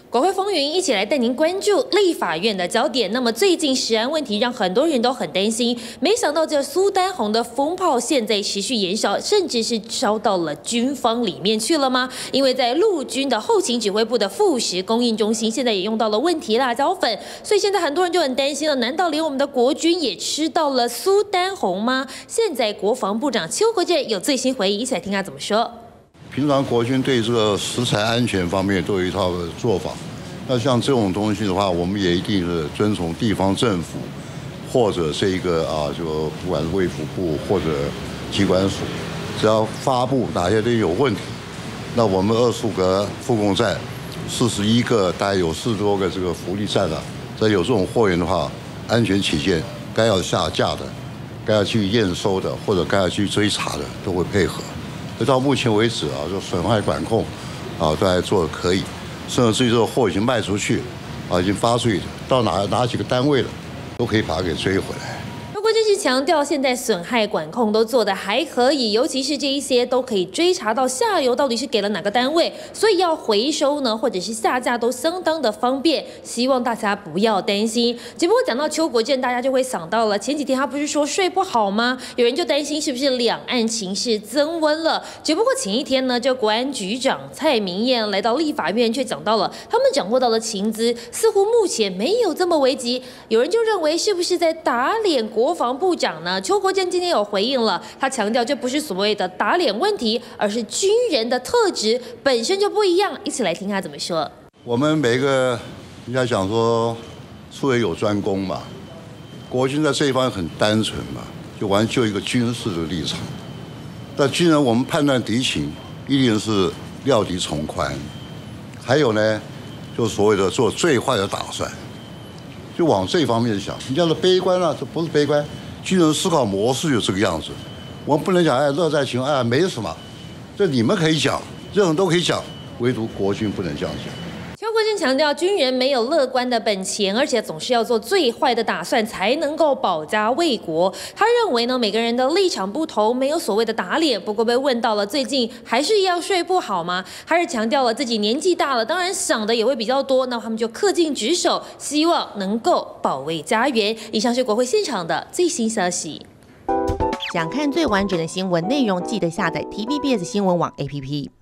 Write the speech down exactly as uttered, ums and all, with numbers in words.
国会风云，一起来带您关注立法院的焦点。那么最近食安问题让很多人都很担心，没想到这苏丹红的风炮现在持续延烧，甚至是烧到了军方里面去了吗？因为在陆军的后勤指挥部的副食供应中心，现在也用到了问题辣椒粉，所以现在很多人就很担心了，难道连我们的国军也吃到了苏丹红吗？现在国防部长邱国正有最新回应，一起来听他怎么说。 平常国军对这个食材安全方面都有一套做法。那像这种东西的话，我们也一定是遵从地方政府或者是一个啊，就不管是卫福部或者机关署，只要发布哪些东西有问题，那我们二十五个复供站，四十一个大概有四十多个这个福利站啊，只要有这种货源的话，安全起见，该要下架的，该要去验收的，或者该要去追查的，都会配合。 到目前为止啊，就损害管控啊，都还做得可以，甚至至于这个货已经卖出去，啊，已经发出去，到哪哪几个单位了，都可以把它给追回来。 国政是强调，现在损害管控都做得还可以，尤其是这一些都可以追查到下游到底是给了哪个单位，所以要回收呢，或者是下架都相当的方便。希望大家不要担心。只不过讲到邱国正，大家就会想到了前几天他不是说睡不好吗？有人就担心是不是两岸情势增温了。只不过前一天呢，这国安局长蔡明彦来到立法院，却讲到了他们掌握到的情资，似乎目前没有这么危急。有人就认为是不是在打脸国防部长呢？邱国正今天有回应了，他强调这不是所谓的打脸问题，而是军人的特质本身就不一样。一起来听他怎么说。 我们每个人家讲说术业有专攻嘛，国军在这一方面很单纯嘛，就完就一个军事的立场。但军人我们判断敌情，一定是料敌从宽，还有呢，就所谓的做最坏的打算。 就往这方面想，你要是悲观啊，这不是悲观，军人思考模式就这个样子。我们不能讲哎乐在其中，哎没什么，这你们可以讲，任何人都可以讲，唯独国军不能这样讲。 邱国正强调，军人没有乐观的本钱，而且总是要做最坏的打算，才能够保家卫国。他认为呢，每个人的立场不同，没有所谓的打脸。不过被问到了最近还是一样睡不好吗？还是强调了自己年纪大了，当然想的也会比较多。那他们就恪尽职守，希望能够保卫家园。以上是国会现场的最新消息。 想看最完整的新闻内容，记得下载 T V B S 新闻网 A P P。